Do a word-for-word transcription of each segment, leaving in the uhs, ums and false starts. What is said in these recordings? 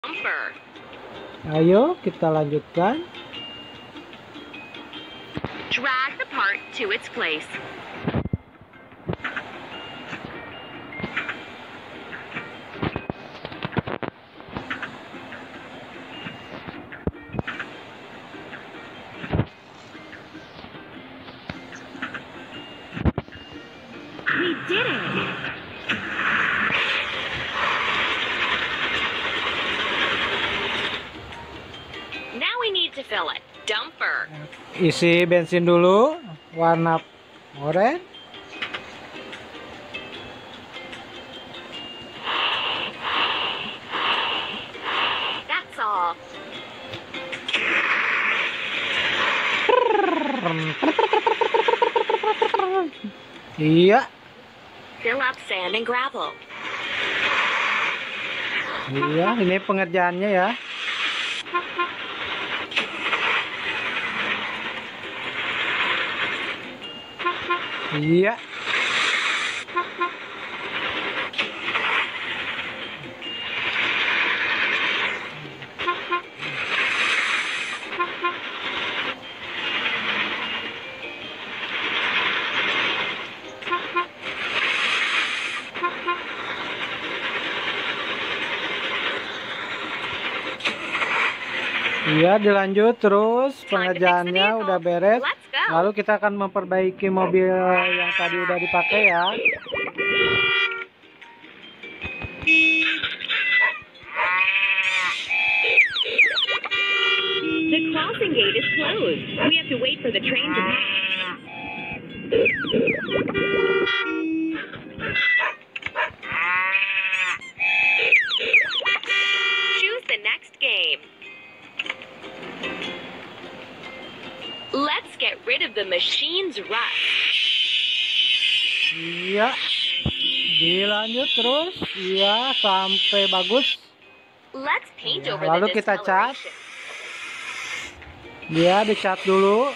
Bumper. Ayo kita lanjutkan. Drag the part to its place. We did it! Now we need to fill it. Dumper. Isi bensin dulu warna oranye. That's all. Iya. Fill up sand and gravel. Iya, ini pengerjaannya ya. Iya. Iya, dilanjut terus pengerjaannya udah beres. Lalu kita akan memperbaiki mobil yang tadi udah dipakai ya. The crossing gate is closed. We have to wait for the train to pass. Choose the next game. Let's get rid of the machine's rust. Iya. Dilanjut terus. Iya, sampai bagus. Let's paint Ya, over lalu the kita cat. discoloration. Dia dicat dulu.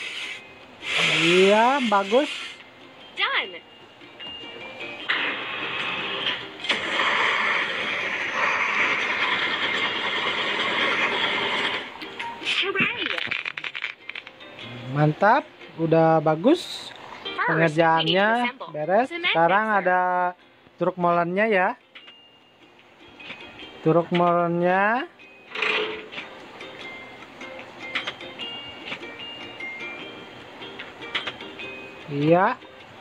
Iya, bagus. Done. Hooray! Mantap, udah bagus. First, Pengerjaannya we need to assemble. beres. Cement Sekarang mixer. ada truk molennya ya. Truk molennya. Iya.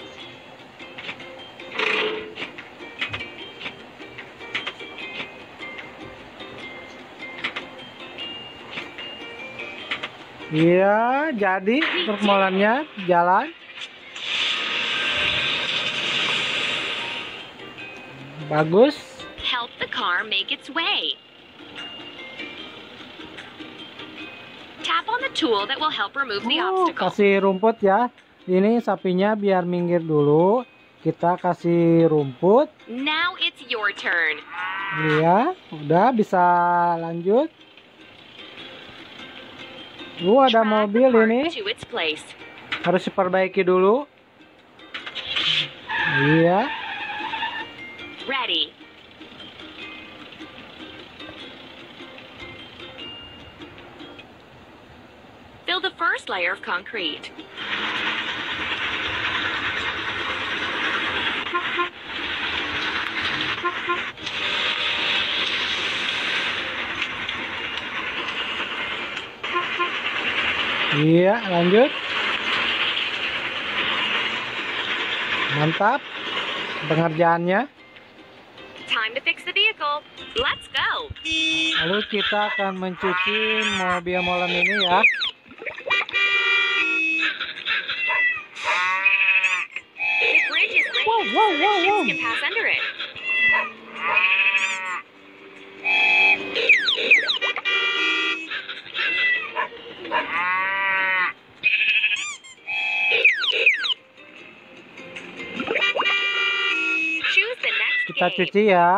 Iya, jadi truk molennya jalan. Bagus. Help the car make its way. Tap on the tool that will help remove the Oh, obstacle. kasih rumput ya. Ini sapinya biar minggir dulu. Kita kasih rumput. Now it's your turn. Iya, udah bisa lanjut. Uh, ada Drag the mobil part ini. to its place. Harus diperbaiki dulu. Iya. Ready. Fill the first layer of concrete. Iya, lanjut. Mantap pengerjaannya. Time to fix the vehicle. Let's go. Lalu kita akan mencuci mobil molen ini ya. The bridge is raised Wow, wow, so wow, that ships wow. can pass under it. Choose the next Kita game. cuci ya.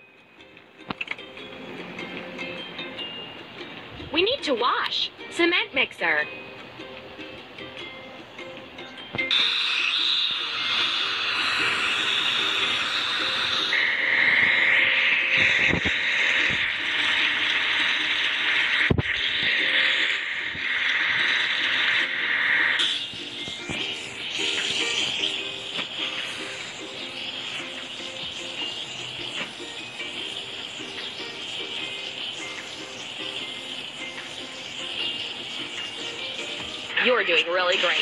We need to wash. Cement mixer. You're doing really great.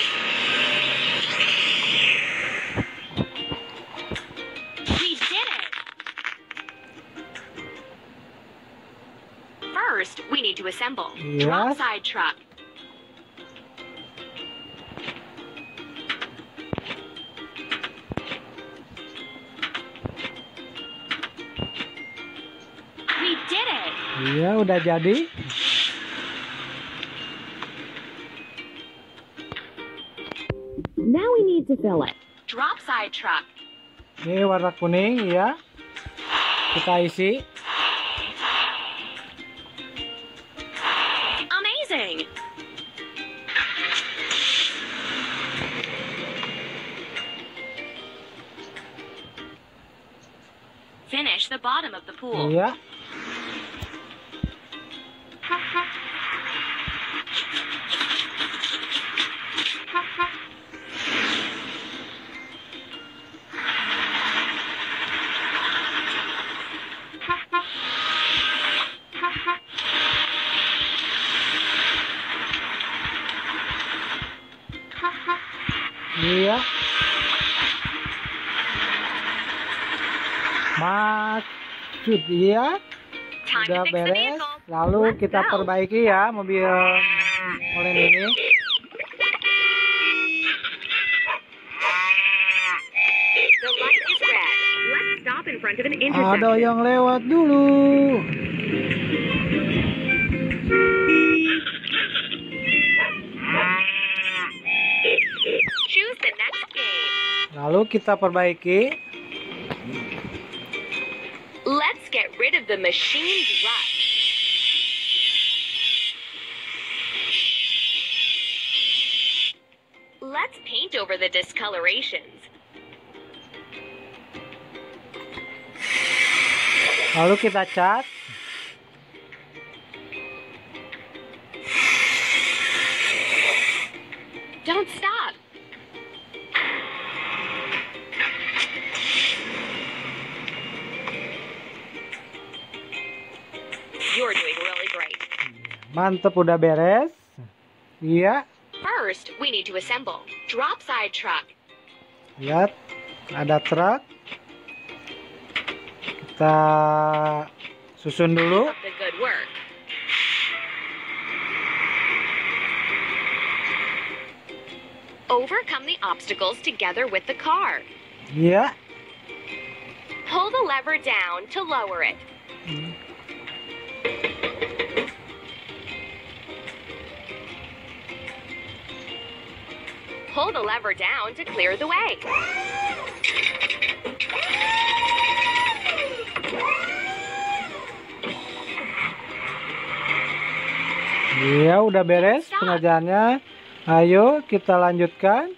We did it! First, we need to assemble. Yes. Drop side truck. We did it! Iya, udah jadi. Now we need to fill it. Drop side truck. Ini warna kuning ya. Kita isi. Amazing! Finish the bottom of the pool. Iya. Iya. Maksud dia Time udah to fix the beres. vehicle. Lalu Let's kita go. perbaiki ya mobil Olen ini. The light is red. Let's stop in front of an Ada intersection. yang lewat dulu. Choose the next game. Lalu kita perbaiki. Let's get rid of the machine's rust. Let's paint over the discolorations. Lalu kita cat. Don't stop. You're doing really great. Mantep, udah beres. Iya. First, we need to assemble. Drop side truck. Lihat, ada truk. Kita susun dulu. Keep up the good work. Overcome the obstacles together with the car. Iya. Pull the lever down to lower it. Pull the lever down to clear the way. Iya, udah beres pengerjaannya. Ayo kita lanjutkan.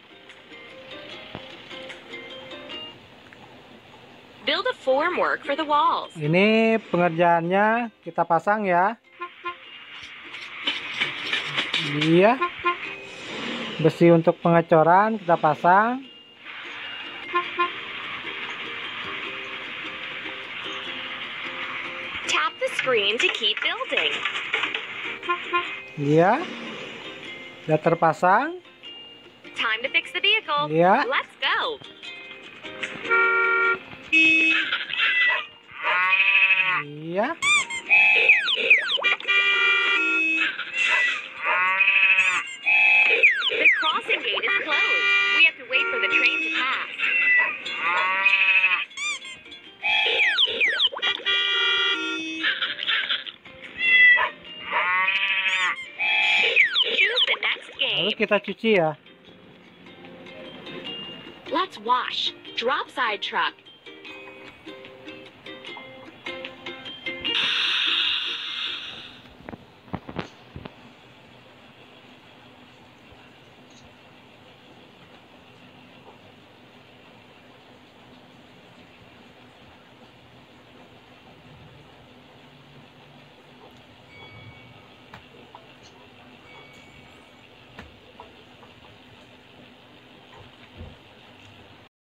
Build a formwork for the walls. Ini pengerjaannya kita pasang ya. Iya. Besi untuk pengecoran kita pasang. Tap the screen to keep building. Iya. Sudah terpasang. Time to fix the vehicle. Iya. Let's go. Iya. The crossing gate is closed. We have to wait for the train to pass. Choose the next Lalu game. kita cuci ya. Let's wash. Drop side truck.